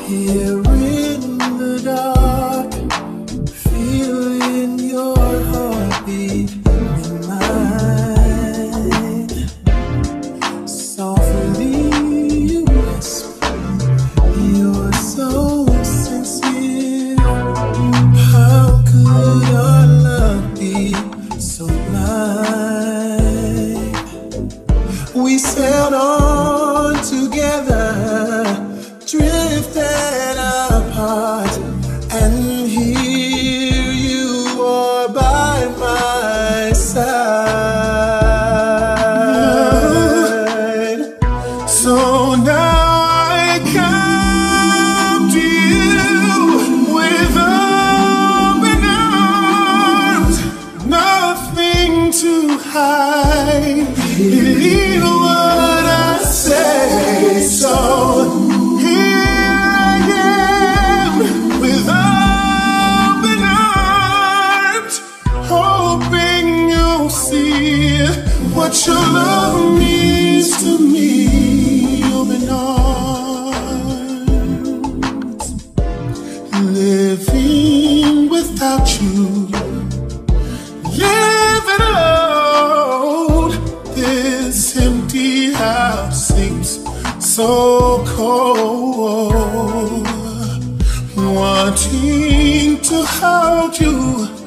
Here in the dark, feeling your heartbeat in mine. Softly you whisper, you're so sincere. How could our love be so blind? We sailed on together, drifted apart, and here you are by my side. So now I come to you with open arms, nothing to hide. Believe what I say, so what your love means to me. Open arms, living without you, living alone. This empty house seems so cold. Wanting to hold you